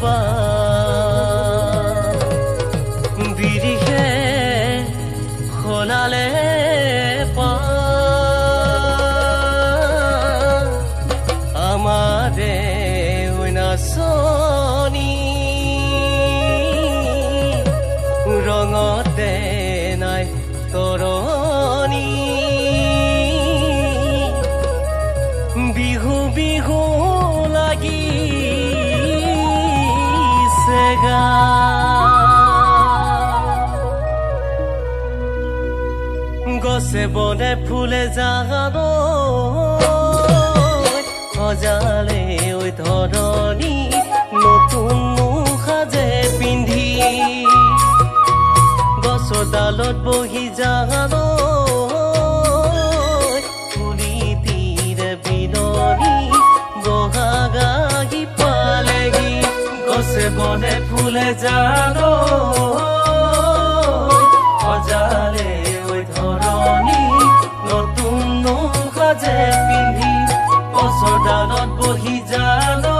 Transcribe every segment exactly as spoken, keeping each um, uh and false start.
বা বিৰিখে খলালে পা আমাৰে ঐনাচনী ৰঙতে নাই তৰণী বিহু বিহু লাগি সেগা গছে বনে ফুলে জাগাব সজালে ঐ ধৰণী নতুন মুখাজে পিন্ধি গছৰ ডালত বহি জাগাব ফুলি তীৰে বিননি বহাগাহি পালেহি গছে বনে ফুলে জানো সজালে ঐ ধৰণী নতুন নৌকাজে পিন্ধি গছৰ ডালত বহি জানো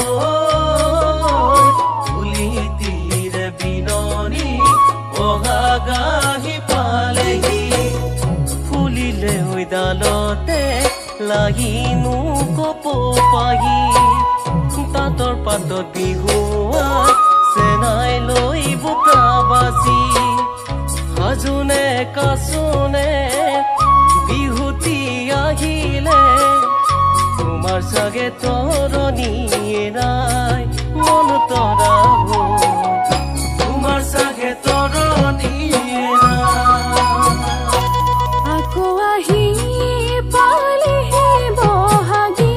ফুলি তীৰে বিননি বহাগাহি পালেহি ফুলিলে ঐ ডালতে লাগিনো কপ পাহি তাঁতৰ পাতত বিহুৱা চেনাই লৈ বোকা বাচি সাজোনে কাচোনে বিহুতি আহিলে তোমাৰ চাগে তৰণীয়ে নাই মন তৰা তোমাৰ চাগে তৰণীয়ে নাই আকৌ আহি পালেহি বহাগী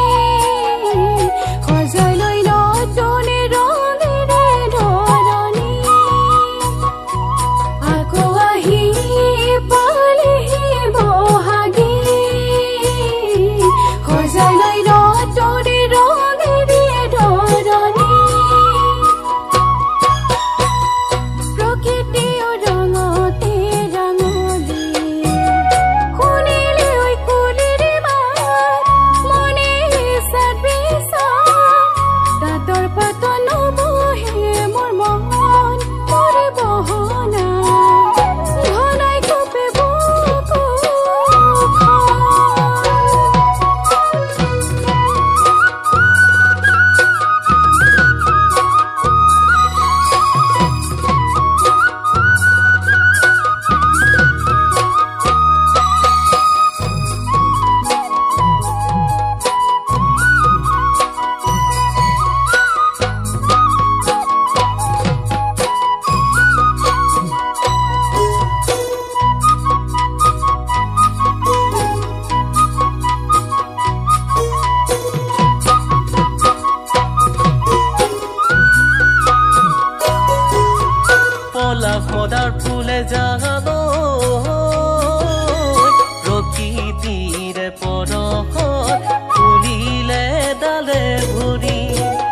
সজাই লৈ নতুনে ৰঙেৰে ধৰণী আকৌ আহি পালেহি বহাগী সজাই লৈ নতুনে ৰঙেৰে ধৰণী প্ৰকৃতিও ৰঙতে ৰঙলী শুনিলে ঐ কুলিৰে মাত মনে চাত বিচাৰ তাঁতৰ পাত নবহে মোৰ মন পৰে বহনা ঘনাই কপে পলাশ মদাৰ ফুলে জাগাব প্ৰকৃতিৰে পৰশত ফুলিলে ডালে ভৰি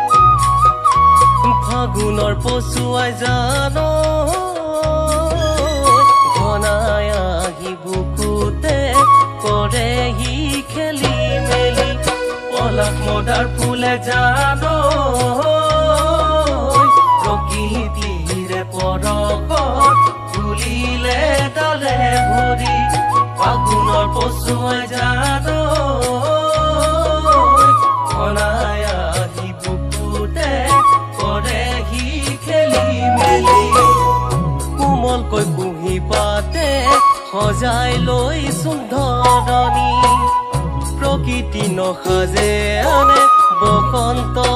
ফাগুনৰ পচুৱাই জানো ঘনাই আহি বুকুতে কৰেহি খেলি মেলি পলাশ মদাৰ ফুলে জানো প্ৰকৃতিৰে পৰশত ফুলিলে ডালে ভৰি ফাগুনৰ পচুৱাই জানো ঘনাই আহি বুকুতে কৰেহি খেলি মেলি কোমলকৈ কুঁহি পাতে সজাই লৈ ধৰণী প্ৰকৃতি নসাজে আনে বসন্ত